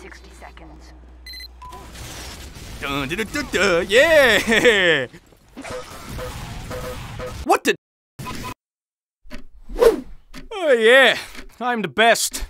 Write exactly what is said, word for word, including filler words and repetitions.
sixty seconds. Dun, dun, dun, dun, dun, yeah! What the? Oh yeah, I'm the best.